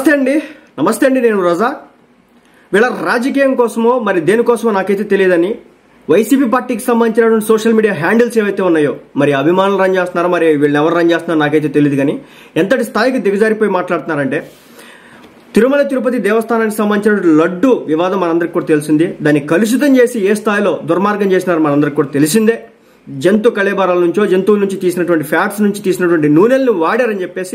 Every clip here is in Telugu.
నమస్తే అండి నేను రజా. వీళ్ళ రాజకీయం కోసమో మరి దేనికోసమో నాకైతే తెలియదని వైసీపీ పార్టీకి సంబంధించినటువంటి సోషల్ మీడియా హ్యాండిల్స్ ఏవైతే ఉన్నాయో మరి అభిమానులు రన్ చేస్తున్నారో మరి వీళ్ళని ఎవరు రన్ చేస్తున్నారో నాకైతే తెలియదు. కానీ ఎంతటి స్థాయికి దిగజారిపోయి మాట్లాడుతున్నారంటే తిరుమల తిరుపతి దేవస్థానానికి సంబంధించిన లడ్డు వివాదం మనందరికి కూడా తెలిసిందే. దాన్ని కలుషితం చేసి ఏ స్థాయిలో దుర్మార్గం చేసినారో మనందరికి కూడా తెలిసిందే. జంతు కళేబరాల నుంచో జంతువుల నుంచి తీసినటువంటి ఫ్యాట్స్ నుంచి తీసినటువంటి నూనెలను వాడారని చెప్పేసి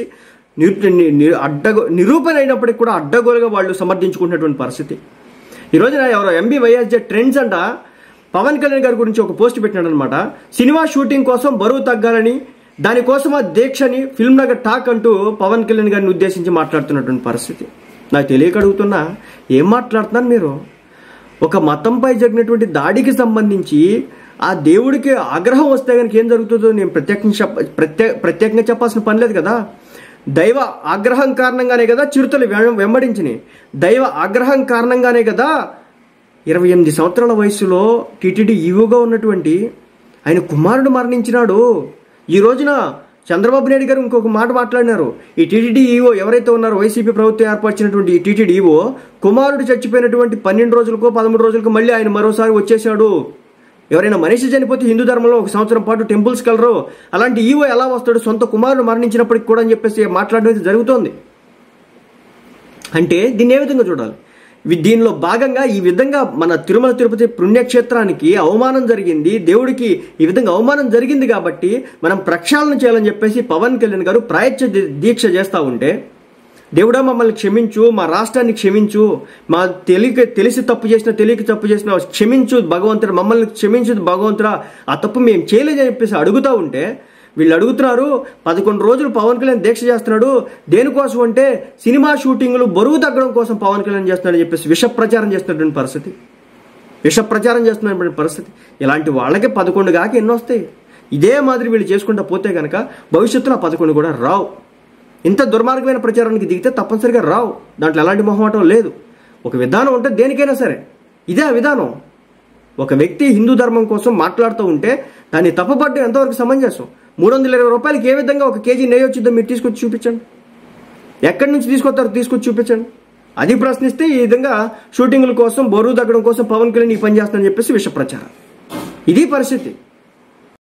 నిరూపణ అయినప్పటికీ కూడా అడ్డగోలుగా వాళ్ళు సమర్థించుకుంటున్నటువంటి పరిస్థితి. ఈ రోజున ఎవరో MBYSJ ట్రెండ్స్ అంట పవన్ కళ్యాణ్ గారి గురించి ఒక పోస్ట్ పెట్టినాడు అనమాట. సినిమా షూటింగ్ కోసం బరువు తగ్గాలని దానికోసం ఆ దీక్షని ఫిల్మ్ నగర్ టాక్ అంటూ పవన్ కళ్యాణ్ గారిని ఉద్దేశించి మాట్లాడుతున్నటువంటి పరిస్థితి. నాకు తెలియక అడుగుతున్నా, ఏం మాట్లాడుతున్నారు మీరు? ఒక మతంపై జరిగినటువంటి దాడికి సంబంధించి ఆ దేవుడికి ఆగ్రహం వస్తే కనుక ఏం జరుగుతుందో నేను ప్రత్యేకంగా చెప్పాల్సిన పని లేదు కదా. దైవ ఆగ్రహం కారణంగానే కదా చిరుతలు వెంబడించినాయి. దైవ ఆగ్రహం కారణంగానే కదా 28 సంవత్సరాల వయసులో టీటీడీ ఈవోగా ఉన్నటువంటి ఆయన కుమారుడు మరణించినాడు. ఈ రోజున చంద్రబాబు నాయుడు గారు ఇంకొక మాట మాట్లాడినారు. ఈ టీటీడీ ఈవో ఎవరైతే ఉన్నారో వైసీపీ ప్రభుత్వం ఏర్పరిచినటువంటి ఈ టీటీడీ ఈవో కుమారుడు చచ్చిపోయినటువంటి 12 రోజులకో 13 రోజులకో మళ్ళీ ఆయన మరోసారి వచ్చేసాడు. ఎవరైనా మనిషి చనిపోతే హిందూ ధర్మంలో 1 సంవత్సరం పాటు టెంపుల్స్కి వెళ్ళరు. అలాంటి ఈవో ఎలా వస్తాడు సొంత కుమారుడు మరణించినప్పటికి కూడా అని చెప్పేసి మాట్లాడడం జరుగుతోంది. అంటే దీన్ని ఏ విధంగా చూడాలి? దీనిలో భాగంగా ఈ విధంగా మన తిరుమల తిరుపతి పుణ్యక్షేత్రానికి అవమానం జరిగింది, దేవుడికి ఈ విధంగా అవమానం జరిగింది కాబట్టి మనం ప్రక్షాళన చేయాలని చెప్పేసి పవన్ కళ్యాణ్ గారు ప్రాయశ్చిత్త దీక్ష చేస్తూ ఉంటే, దేవుడా మమ్మల్ని క్షమించు, మా రాష్ట్రాన్ని క్షమించు, మా తెలిసి తప్పు చేసిన తెలియక తప్పు చేసిన క్షమించు భగవంతుడా, మమ్మల్ని క్షమించు భగవంతుడా, ఆ తప్పు మేము చేయలేదని చెప్పేసి అడుగుతూ ఉంటే వీళ్ళు అడుగుతున్నారు 11 రోజులు పవన్ కళ్యాణ్ దీక్ష చేస్తున్నాడు. దేనికోసం అంటే సినిమా షూటింగ్లు బరువు తగ్గడం కోసం పవన్ కళ్యాణ్ చేస్తున్నాడని చెప్పేసి విష ప్రచారం చేస్తున్నటువంటి పరిస్థితి. ఇలాంటి వాళ్ళకే 11 కాక ఎన్నో వస్తాయి. ఇదే మాదిరి వీళ్ళు చేసుకుంటూ పోతే కనుక భవిష్యత్తులో 11 కూడా రావు. ఇంత దుర్మార్గమైన ప్రచారానికి దిగితే తప్పనిసరిగా రావు. దాంట్లో ఎలాంటి మొహమాటం లేదు. ఒక విధానం ఉంటే దేనికైనా సరే ఇదే ఆ విధానం. ఒక వ్యక్తి హిందూ ధర్మం కోసం మాట్లాడుతూ ఉంటే దాన్ని తప్పుపడ్డం ఎంతవరకు సమంజసం? 320 రూపాయలకి ఏ విధంగా 1 కేజీ నెయ్యి వచ్చిందో మీరు తీసుకొచ్చి చూపించండి. ఎక్కడి నుంచి తీసుకొచ్చి చూపించండి. అది ప్రశ్నిస్తే ఈ విధంగా షూటింగ్ల కోసం బరువు తగ్గడం కోసం పవన్ కళ్యాణ్ ఈ పని చేస్తానని చెప్పేసి విష ప్రచారం. ఇది పరిస్థితి.